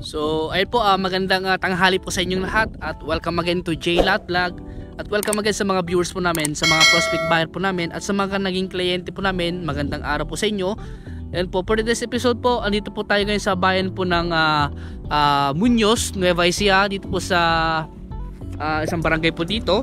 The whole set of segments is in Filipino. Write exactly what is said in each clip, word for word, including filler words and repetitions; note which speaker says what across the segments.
Speaker 1: So ayun po, uh, magandang uh, tanghali po sa inyong lahat at welcome again to J-Lot Vlog. At welcome again sa mga viewers po namin, sa mga prospect buyer po namin at sa mga naging kliyente po namin. Magandang araw po sa inyo. And po for this episode po, andito po tayo ngayon sa bayan po ng uh, uh, Muñoz, Nueva Ecija, dito po sa uh, isang barangay po dito.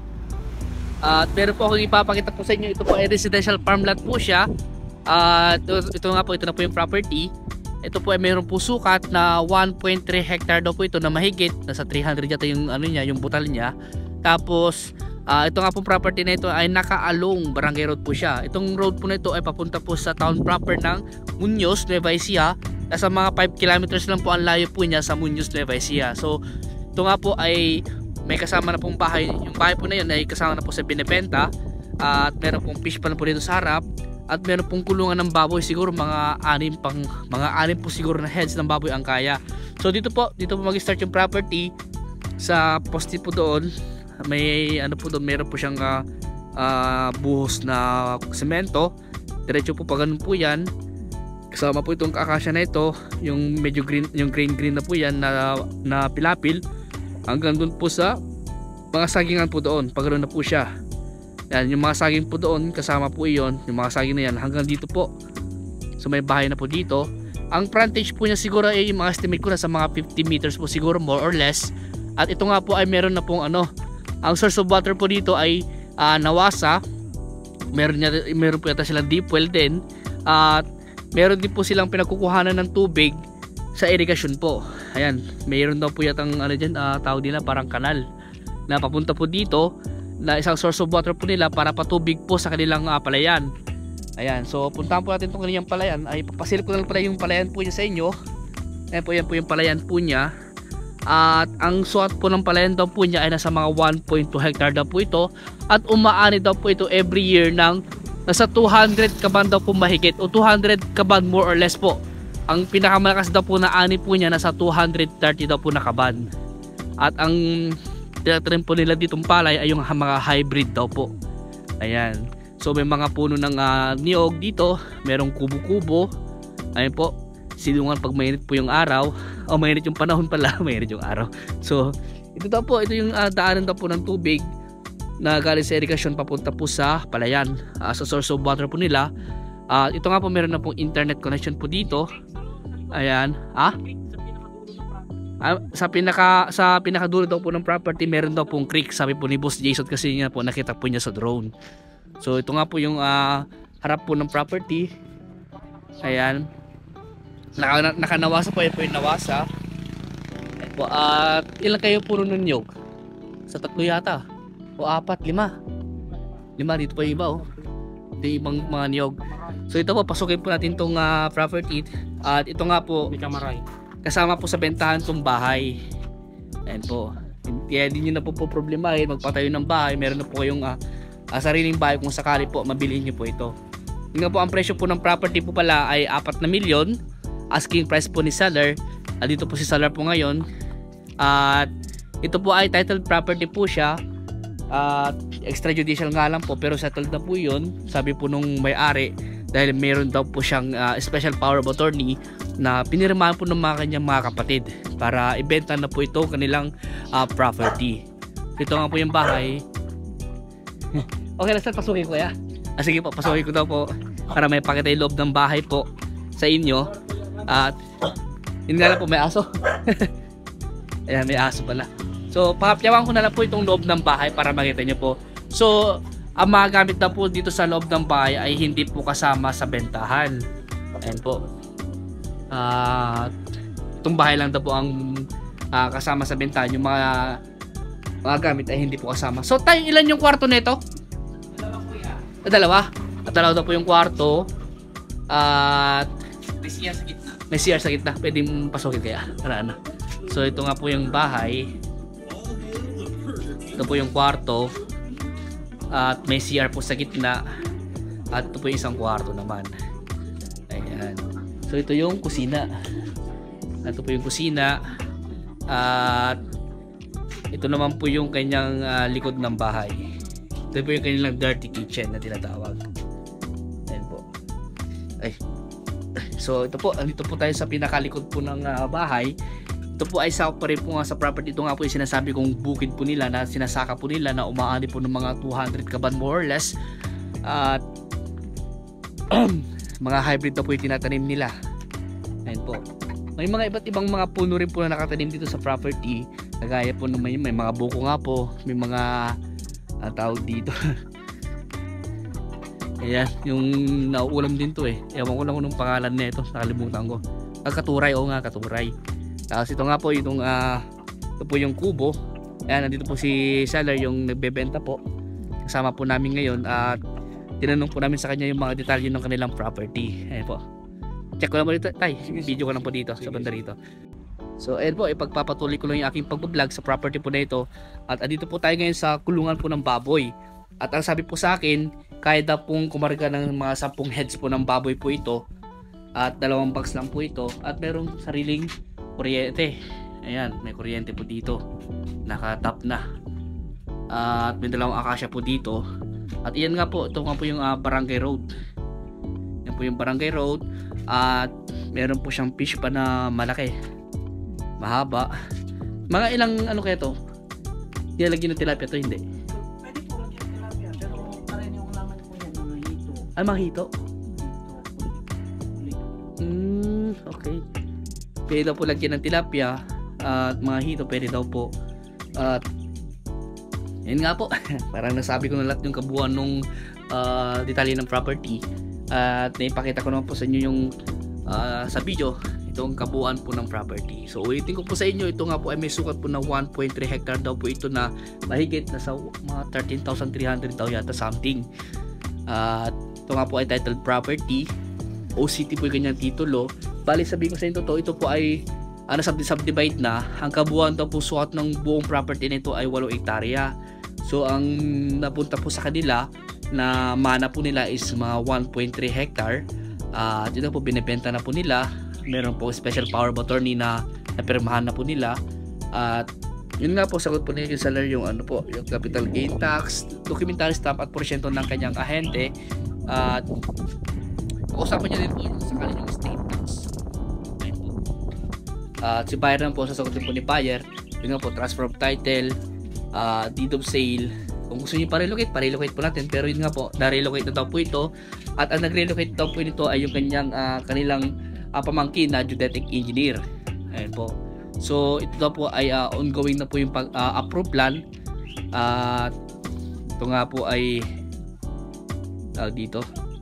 Speaker 1: At uh, meron po akong ipapakita po sa inyo. Ito po ay residential farmland po siya. Uh, ito, ito nga po, ito na po yung property. Ito po ay mayroon po sukat na one point three hectare daw po ito na mahigit. Nasa three hundred yata yung ano niya, yung butal niya. Tapos uh, ito nga po property na ito ay nakaalong barangay road po siya. Itong road po na ito ay papunta po sa town proper ng Muñoz, Nueva Ecija. Nasa mga five kilometers lang po ang layo po niya sa Muñoz, Nueva Ecija. So ito nga po ay may kasama na pong bahay. Yung bahay po na yun ay kasama na po sa binebenta. Uh, at meron pong fish pan po dito sa harap. At meron pong kulungan ng baboy, siguro mga anim pang mga anim po siguro na heads ng baboy ang kaya. So dito po, dito po mag-start yung property sa poste po doon. May ano po doon, meron po siyang uh, uh, buhos na semento. Diretso po pa ganun po 'yan. Kasama po itong akasya na ito, yung medyo green, yung green green na po 'yan na na pilapil. Hanggang doon po sa mga sagingan po doon, pag ganoon na po siya. Yan, yung mga saging po doon, kasama po iyon, yung mga saging na yan, hanggang dito po. So may bahay na po dito. Ang frontage po niya siguro ay yung mga estimate ko na sa mga fifty meters po siguro, more or less. At ito nga po ay meron na pong ano, ang source of water po dito ay uh, nawasa. Meron, niya, meron po yata silang deep well din. At uh, meron din po silang pinagkukuhanan ng tubig sa irrigation po. Ayan, meron daw po yatang ano dyan, uh, tawag nila parang kanal na papunta po dito, na isang source of water po nila para patubig po sa kanilang uh, palayan. Ayan, so puntahan po natin itong kanilang palayan. Ay papasilip ko lang pala yung palayan po niya sa inyo. Ayan po, yan po yung palayan po niya. At ang suwat po ng palayan daw po niya ay nasa mga one point two hectare daw po ito. At umaani daw po ito every year ng nasa two hundred kaban daw po mahigit, o two hundred kaban more or less po. Ang pinakamalakas daw po na ani po niya nasa two hundred thirty daw po na kaban. At ang tinatrim po nila ditong palay ay yung mga hybrid daw po. Ayan, so may mga puno ng uh, niyog dito, merong kubo-kubo. Ayan po, silungan pag mainit po yung araw, o mainit yung panahon pala, mainit yung araw. So ito daw po, ito yung uh, daanan daw po ng tubig na galing sa irrigation papunta po sa palayan, uh, sa source of water po nila. Uh, ito nga po, meron na pong internet connection po dito. Ayan, ah Uh, sa pinaka sa pinakadulo daw po ng property, meron daw pong creek, sabi po ni Boss Jason, kasi niya po nakita po niya sa drone. So ito nga po yung uh, harap po ng property. Ayan, naka, nakanawasa po, yan po yung nawasa. At uh, ilan kayo puro nun nyog? Sa tatlo yata, o apat, lima lima dito pa yung iba, oh. Ito yung ibang mga niyog. So ito po, pasukin po natin tong uh, property. At ito nga po, may kamaray, kasama po sa bentahan tong bahay. Ayan po, kaya din nyo na po po problemahin magpatayo ng bahay. Meron na po kayong uh, uh, sariling bahay kung sakali po mabilihin nyo po ito. Tingnan po, ang presyo po ng property po pala ay apat na milyon. Asking price po ni seller. uh, Dito po si seller po ngayon. At uh, ito po ay titled property po siya. At uh, extrajudicial nga lang po, pero settled na po yun, sabi po nung may-ari, dahil meron daw po siyang uh, special power of attorney na pinirmahan po ng mga kanyang mga kapatid para ibenta na po ito kanilang uh, property. Ito nga po yung bahay. Okay na sir, pasukin ko ya. Ah, sige po, pasukin ko daw po para may pakita yung loob ng bahay po sa inyo. At yun nga lang po, may aso. Ayan, may aso pala. So pakapyawan ko na lang po itong loob ng bahay para makita nyo po. So ang mga gamit na po dito sa loob ng bahay ay hindi po kasama sa bentahan. Ayan po. Uh, itong bahay lang daw po ang uh, kasama sa bentahan. Yung mga mga gamit ay hindi po kasama. So tayo, ilan yung kwarto nito? Dalawa po yan. Ah, dalawa? At dalawa daw po yung kwarto. At uh, may C R sa gitna. May C R sa gitna. Pwede mong pasukin kaya. Para ano. So ito nga po yung bahay. Ito po yung kwarto. At may C R po sa gitna. At ito po yung isang kwarto naman. Ayan. So ito yung kusina. Ito po yung kusina. At ito naman po yung kanyang uh, likod ng bahay. Ito po yung kanilang dirty kitchen na tinatawag. Ayan po. Ay. So ito po, andito po tayo sa pinakalikod po ng uh, bahay. ito po ay south pa rin po nga sa property. Ito nga po yung sinasabi kong bukid po nila na sinasaka po nila na umaani po ng mga two hundred kaban more or less. At mga hybrid na po yung tinatanim nila. Ayun po. May mga iba't ibang mga puno rin po na nakatanim dito sa property. Kagaya po naman may mga buko nga po. May mga uh, tawag dito. Ayan, yung nauulam din to eh. Ewan ko lang kung pangalan na ito. Nakalimutan ko. Ah, katuray, o nga, katuray. Tapos ito nga po itong uh, ito po yung kubo. Ayan, nandito po si seller yung nagbebenta po. Kasama po namin ngayon at tinanong po namin sa kanya yung mga detalye ng kanilang property. Ayan po. Check ko lang po dito. Tay, video ko lang po dito sa banda rito. So ayan po, ipagpapatuloy ko lang yung aking pag-vlog sa property po na ito. At andito po tayo ngayon sa kulungan po ng baboy. At ang sabi po sa akin, kaya daw pong kumarga ng mga sampung heads po ng baboy po ito. At dalawang bags lang po ito. At merong sariling kuryente. Ayan, may kuryente po dito. Naka-top na. At may dalawang akasya po dito. At iyan nga po, ito nga po yung uh, barangay road. Yan po yung barangay road. At meron po siyang fish pa na malaki. Mahaba. Mga ilang ano kaya to? Nilalagyan ng tilapia to, hindi?
Speaker 2: Pwede po lagyan ng tilapia. Pero parin yung laman po yan, mga hito.
Speaker 1: Ay, mga hito? Hmm, okay. Pwede daw po lagyan ng tilapia at mga hito, pwede daw po. At yun nga po, parang nasabi ko na lahat yung kabuuan nung uh, detalye ng property. At naipakita ko naman po sa inyo yung uh, sa video itong kabuuan po ng property. So ulitin ko po sa inyo, ito nga po ay may sukat po na one point three hectare daw po ito na mahigit na sa mga thirteen thousand three hundred daw yata something. At uh, ito nga po ay titled property. O C T po yung kanyang titulo. Bali sabihin ko sa inyo to, ito po ay ano, subdivide na. Ang kabuuan daw po sukat ng buong property nito ay walong hektarya. So ang napunta po sa kanila na mana po nila is mga one point three hectare. At uh, ito po binebenta na po nila. Meron po special power of attorney na napirmahan na po nila. At yun nga po, sagot po nila yung seller yung ano po, yung capital gain tax, documentary stamp at porsyento ng kanyang ahente. At usapan niya din po yung sa kanilang state tax. Ayun po. At si buyer naman po, sasagot din po ni buyer. Yun nga po, transfer of title, uh, deed of sale. Kung gusto niyo pa-relocate, pa-relocate po natin. Pero yun nga po, na-relocate na daw po ito. At ang nag-relocate daw po nito ay yung kanyang uh, kanilang uh, pamangkin na geodetic engineer. Ayun po. So ito daw po ay uh, ongoing na po yung pag, uh, approve plan. At uh, ito nga po ay uh, dito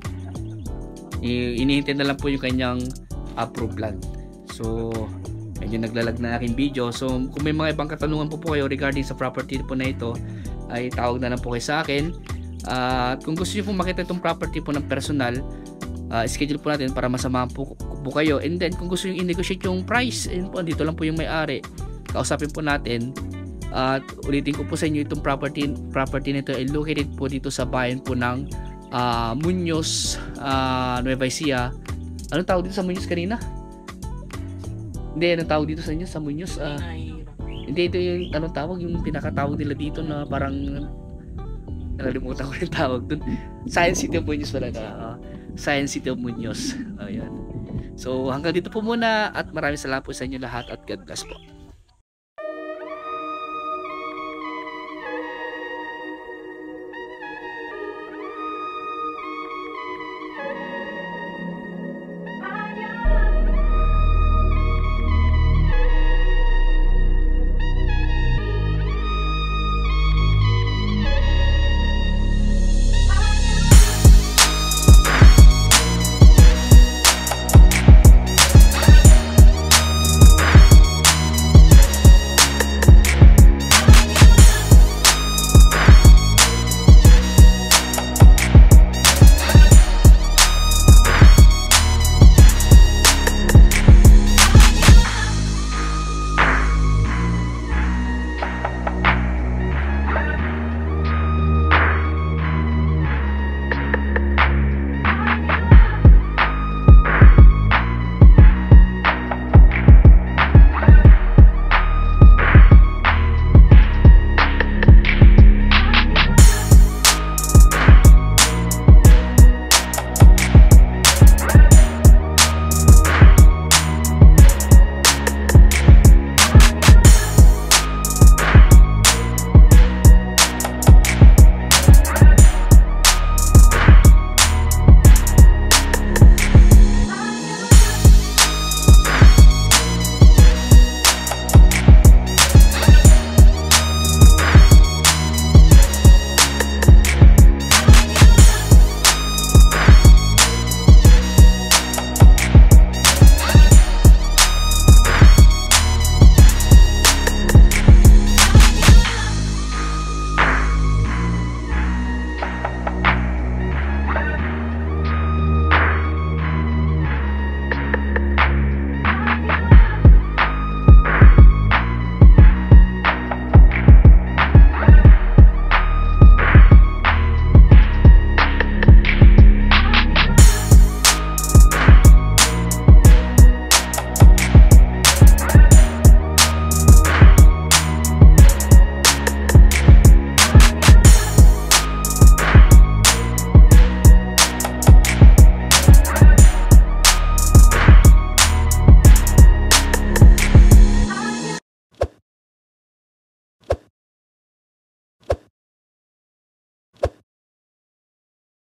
Speaker 1: inihintay na lang po yung kanyang approve plan. So medyo naglalag na aking video. So kung may mga ibang katanungan po po kayo regarding sa property po na ito, ay tawag na lang po kayo sa akin. At uh, kung gusto niyo po makita itong property po ng personal, uh, schedule po natin para masamahan po, po kayo. And then kung gusto niyo i-negotiate yung price, ayun po, dito lang po yung may-ari, kausapin po natin. At uh, ulitin ko po sa inyo, itong property property nito ay located po dito sa bayan po ng uh, Muñoz, uh, Nueva Ecija. Anong tawag dito sa Muñoz kanina? Hindi, anong tawag dito sa inyo sa Muñoz? Uh, hindi, ito yung anong tawag, yung pinakatawag nila dito na parang nakalimutan ko yung tawag dun. Science City of Muñoz pala na. Uh, Science City of Muñoz. Ayan. So hanggang dito po muna at maraming salamat po sa inyo lahat at God bless po.